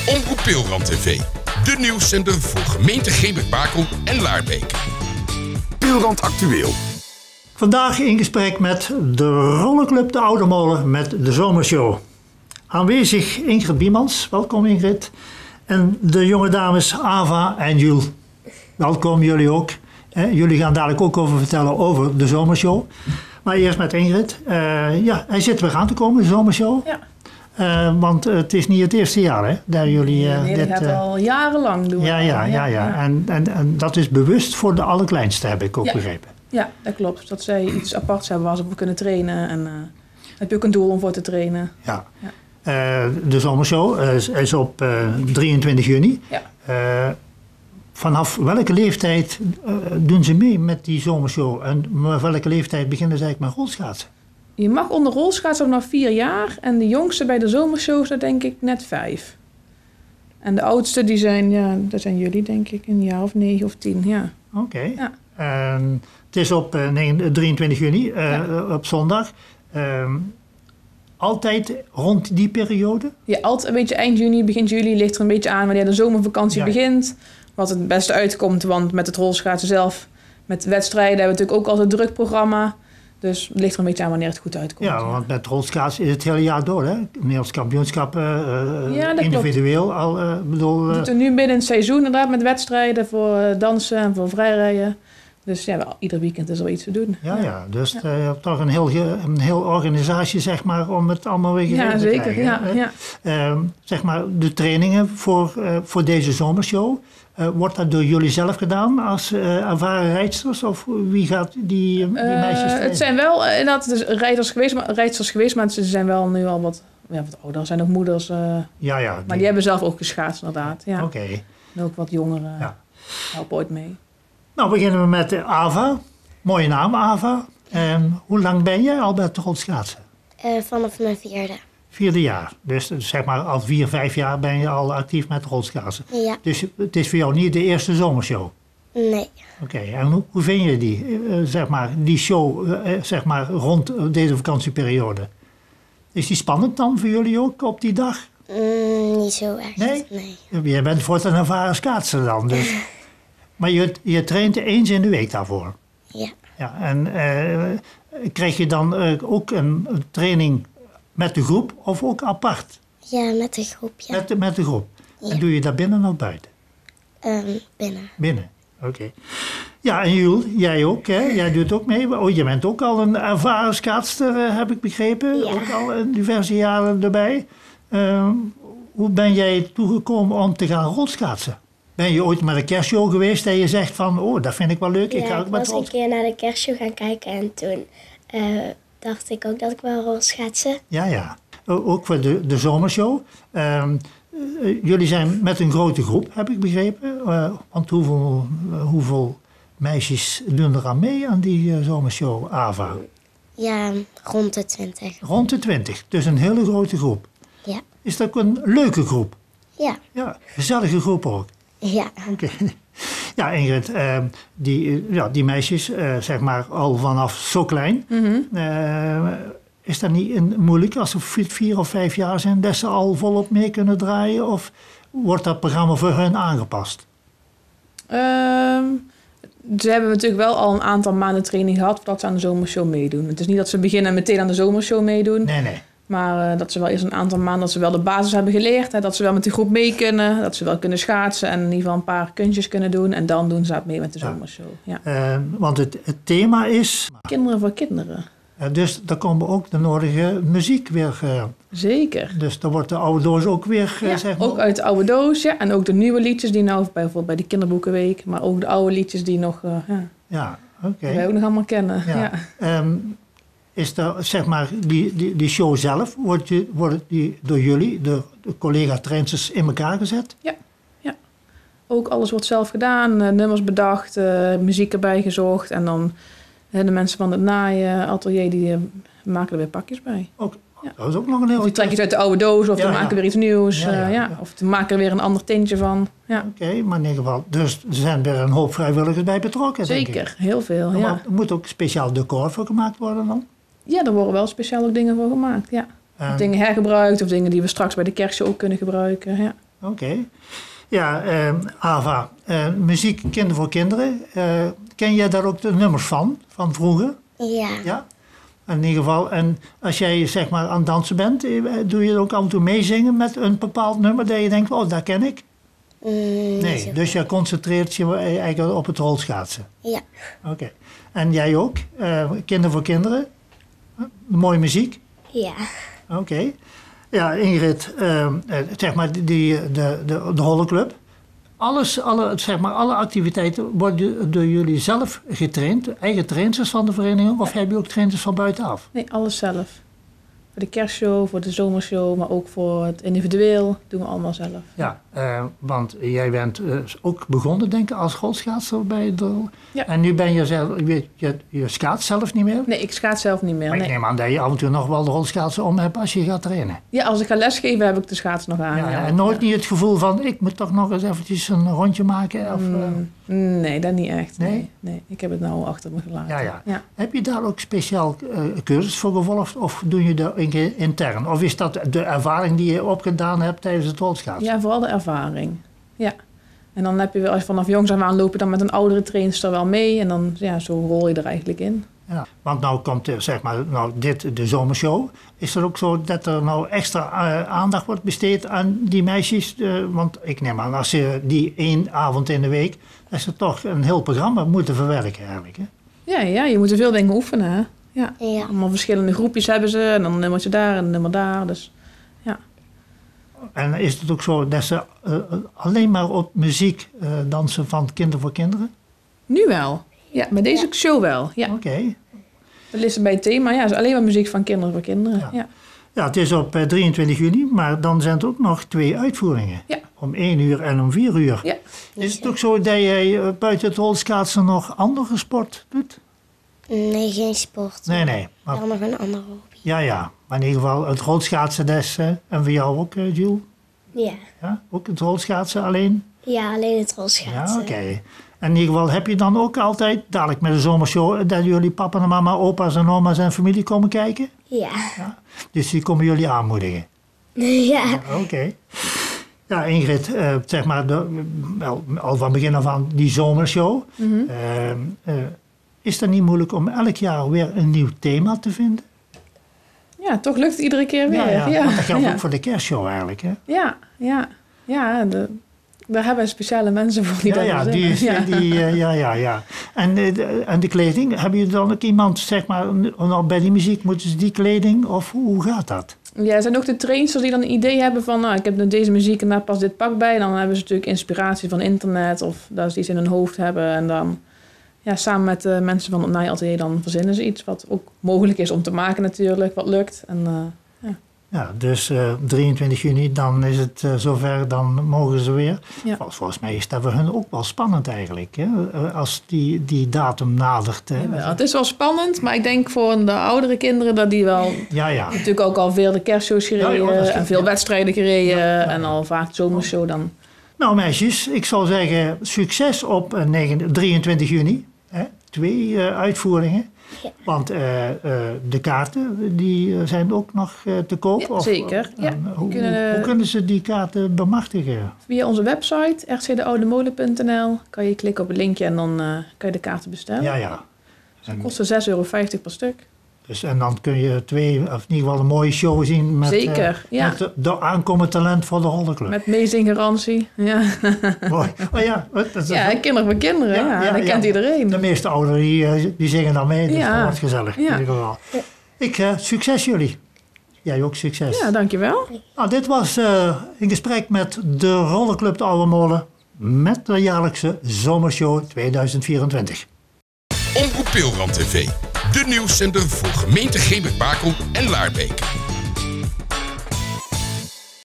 Omroep Peelrand TV. De nieuwszender voor gemeente Gemert-Bakel en Laarbeek. Peelrand Actueel. Vandaag in gesprek met de Rollenclub De Oude Molen met de Zomershow. Aanwezig Ingrid Biemans. Welkom Ingrid. En de jonge dames Ava en Jules. Welkom jullie ook. Jullie gaan dadelijk ook over vertellen over de Zomershow. Maar eerst met Ingrid. Hij zit weer aan te komen, de Zomershow. Ja. Want het is niet het eerste jaar, hè? Dat jullie nee, dat gaat al jarenlang doen. Ja. En dat is bewust voor de allerkleinste, heb ik ook begrepen. Ja, dat klopt. Dat zij iets aparts hebben waar ze op kunnen trainen. En heb je ook een doel om voor te trainen. Ja. De Zomershow is op 23 juni. Ja. Vanaf welke leeftijd doen ze mee met die Zomershow? En welke leeftijd beginnen ze eigenlijk met rolschaatsen? Je mag onder rolschaatsen vanaf 4 jaar. En de jongste bij de Zomershow is denk ik net 5. En de oudste die zijn, dat zijn jullie denk ik, een jaar of 9 of 10. Ja. Oké. Ja. Het is op 23 juni, op zondag. Altijd rond die periode? Ja, altijd een beetje eind juni, begin juli ligt er een beetje aan wanneer de zomervakantie begint. Wat het beste uitkomt, want met het rolschaatsen zelf, met wedstrijden hebben we natuurlijk ook altijd een druk programma. Dus het ligt er een beetje aan wanneer het goed uitkomt. Ja, want met rolschaatsen is het hele jaar door, hè? Nederlands kampioenschappen, individueel klopt. al, We zitten nu midden in het seizoen inderdaad met wedstrijden voor dansen en voor vrijrijden. Dus ja, ieder weekend is er iets te doen. Ja. Dus je hebt toch een heel organisatie, zeg maar, om het allemaal weer geregeld te krijgen. Ja. Zeg maar, de trainingen voor deze Zomershow, wordt dat door jullie zelf gedaan als ervaren rijdsters? Of wie gaat die meisjes trainen? Het zijn wel inderdaad rijdsters geweest, maar ze zijn wel nu al wat ouder. Er zijn ook moeders. Maar die hebben zelf ook geschaatst inderdaad. Ja. Oké. En ook wat jongeren helpen ooit mee. Nou, beginnen we met Ava. Mooie naam, Ava. Hoe lang ben je al bij het rolschaatsen? Vanaf mijn 4e. 4e jaar. Dus zeg maar al 4-5 jaar ben je al actief met rolschaatsen. Ja. Dus het is voor jou niet de eerste Zomershow? Nee. Oké. En hoe vind je die show zeg maar, rond deze vakantieperiode? Is die spannend dan voor jullie ook op die dag? Niet zo echt. Nee. Je bent voor een ervaren schaatser dan. Dus. Maar je traint eens in de week daarvoor? Ja. En krijg je dan ook een training met de groep of ook apart? Ja, met de groep, ja. Met de groep. Ja. En doe je dat binnen of buiten? Binnen. Binnen, oké. Ja, en Jules, jij ook, hè? Jij doet ook mee. Oh, je bent ook al een ervaren schaatster, heb ik begrepen. Ja. Ook al diverse jaren erbij. Hoe ben jij toegekomen om te gaan rolschaatsen? Ben je ooit met een kerstshow geweest en je zegt van, dat vind ik wel leuk. Ja, ik was een keer naar de kerstshow gaan kijken en toen dacht ik ook dat ik wel rolschaatsen. Ja. Ook voor de Zomershow. Jullie zijn met een grote groep, heb ik begrepen. Want hoeveel meisjes doen er aan mee aan die Zomershow, Ava? Ja, rond de 20. Rond de 20, dus een hele grote groep. Ja. Is dat ook een leuke groep? Ja. Ja, gezellige groep ook. Ja. Oké. Ja, Ingrid, die meisjes, zeg maar al vanaf zo klein. Mm-hmm. Is dat niet moeilijk als ze 4 of 5 jaar zijn, dat ze al volop mee kunnen draaien? Of wordt dat programma voor hun aangepast? Ze hebben natuurlijk wel al een aantal maanden training gehad voordat ze aan de Zomershow meedoen. Het is niet dat ze beginnen en meteen aan de Zomershow meedoen. Nee. Maar dat ze wel eerst een aantal maanden dat ze wel de basis hebben geleerd. Hè, dat ze wel met de groep mee kunnen. Dat ze wel kunnen schaatsen en in ieder geval een paar kunstjes kunnen doen. En dan doen ze mee met de Zomershow. Ja. Want het thema is... Kinderen voor kinderen. Dus daar komt ook de nodige muziek weer. Zeker. Dus dan wordt de oude doos ook weer, zeg maar... ook uit de oude doos, ja. En ook de nieuwe liedjes die nou, bijvoorbeeld bij de Kinderboekenweek. Maar ook de oude liedjes die nog... Ja, oké. Die wij ook nog allemaal kennen, ja. Is er, zeg maar, die show zelf, wordt die door jullie, de collega-trainsters, in elkaar gezet? Ja. Ook alles wordt zelf gedaan. Nummers bedacht, muziek erbij gezocht. En dan de mensen van het naaien atelier, die maken er weer pakjes bij. Ook, dat is ook nog een heel... Of die trekken het uit de oude doos, of die maken weer iets nieuws. Of die maken er weer een ander tintje van. Ja. Oké, maar in ieder geval, dus er zijn weer een hoop vrijwilligers bij betrokken, denk ik. Zeker, heel veel, maar er moet ook speciaal decor voor gemaakt worden dan? Ja, er worden wel speciaal ook dingen voor gemaakt, ja. Dingen hergebruikt of dingen die we straks bij de kerstshow ook kunnen gebruiken, ja. Oké. Ja, Ava, muziek Kinder voor Kinderen. Ken jij daar ook de nummers van vroeger? Ja. Ja? In ieder geval, en als jij zeg maar aan het dansen bent, doe je ook af en toe meezingen met een bepaald nummer dat je denkt, oh, dat ken ik? Nee, dus je concentreert je eigenlijk op het rolschaatsen. Ja. Oké. En jij ook? Kinder voor Kinderen? Mooie muziek? Ja. Oké. Ja, Ingrid, zeg maar de Holleclub. Alle activiteiten worden door jullie zelf getraind? Eigen trainers van de vereniging? Of heb je ook trainers van buitenaf? Nee, alles zelf. Voor de kerstshow, voor de zomershow, maar ook voor het individueel doen we allemaal zelf. Ja, want jij bent ook begonnen, denk ik, als rolschaatser bij de... Ja. En nu ben je zelf... Je schaatst zelf niet meer? Nee, ik schaats zelf niet meer. Maar ik Nee. neem aan dat je af en toe nog wel de rolschaatsen om hebt als je gaat trainen. Ja, als ik ga lesgeven heb ik de schaats nog aan. Ja, Ja. en nooit niet het gevoel van, ik moet toch nog eens eventjes een rondje maken? Of, Nee, dat niet echt. Nee? Nee, ik heb het nou achter me gelaten. Ja. Heb je daar ook speciaal cursus voor gevolgd of doe je dat intern? Of is dat de ervaring die je opgedaan hebt tijdens het rolschaatsen? Ja, vooral de ervaring. Ja. En dan heb je wel, als je vanaf jongs af aan loop je dan met een oudere trainster wel mee. En dan, ja, zo rol je er eigenlijk in. Ja, want nou komt zeg maar, de zomershow. Is er ook zo dat er nou extra aandacht wordt besteed aan die meisjes? Want ik neem aan, als ze die 1 avond in de week, dat ze toch een heel programma moeten verwerken eigenlijk. Hè? Ja, je moet er veel dingen oefenen. Hè? Ja. Ja. Allemaal verschillende groepjes hebben ze. En dan een nummertje daar en een nummer daar. Dus ja. En is het ook zo dat ze alleen maar op muziek dansen van Kinder voor Kinderen? Nu wel. Ja, met deze show wel. Ja. Oké. Dat ligt er bij het thema. Ja, het is alleen maar muziek van Kinderen voor Kinderen. Ja. Ja, het is op 23 juni, maar dan zijn er ook nog 2 uitvoeringen. Ja. Om 1 uur en om 4 uur. Ja. Is het ook zo dat jij buiten het rolschaatsen nog andere sport doet? Nee, geen sport. Nee. Maar, Wel nog een andere hobby. ja. Maar in ieder geval het rolschaatsen des. En voor jou ook, Jules? Ja. Ja, ook het rolschaatsen alleen? Ja, alleen het Ja, rolschaatsen. oké. En in ieder geval heb je dan ook altijd, dadelijk met de zomershow, dat jullie papa en mama, opa's en oma's en familie komen kijken? Ja. Dus die komen jullie aanmoedigen? Ja. Oké. Ja, Ingrid, zeg maar, al van begin af aan die zomershow. Is het niet moeilijk om elk jaar weer een nieuw thema te vinden? Ja, toch lukt het iedere keer weer. Ja. Want dat geldt ook voor de kerstshow eigenlijk, hè? Ja, daar hebben we speciale mensen voor die dat verzinnen. Ja. En de kleding, hebben jullie dan ook iemand, zeg maar, bij die muziek moeten ze die kleding, of hoe gaat dat? Ja, er zijn ook de trainsters die dan een idee hebben van, nou, ik heb deze muziek en daar past dit pak bij. Dan hebben ze natuurlijk inspiratie van internet of dat ze iets in hun hoofd hebben. En dan, ja, samen met de mensen van het naaiatelier, dan verzinnen ze iets wat ook mogelijk is om te maken natuurlijk, wat lukt. En, Ja, dus 23 juni, dan is het zover, dan mogen ze weer. Ja. Volgens mij is dat voor hun ook wel spannend eigenlijk, hè? Als die datum nadert. ja, het is wel spannend, maar ik denk voor de oudere kinderen dat die wel Ja. natuurlijk ook al veel de kerstshows gereden dat is en veel wedstrijden gereden en al vaak de zomershow dan. Nou meisjes, ik zou zeggen succes op 23 juni. Hè? 2 uitvoeringen. Ja. Want de kaarten die zijn ook nog te koop. Ja, zeker. Ja. Hoe kunnen ze die kaarten bemachtigen? Via onze website rcdeoudemolen.nl kan je klikken op het linkje en dan kan je de kaarten bestellen. Ja. Het kost €6,50 per stuk. Dus, en dan kun je 2, of in ieder geval een mooie show zien met, Zeker, ja. met de aankomend talent voor de Holleclub. Met meezinggarantie. Ja, Mooi. Oh ja, dat is ja, kinderen voor kinderen. Dat kent iedereen. De meeste ouderen die zingen dan mee, dus Ja. dat wordt gezellig. Ja. In ieder geval. Succes jullie. Jij ook succes. Ja, dankjewel. Nou, dit was in gesprek met de Rollerclub de Oude Molen met de jaarlijkse Zomershow 2024. Omroep Peelrand TV, de nieuwszender voor gemeente Gemert-Bakel en Laarbeek.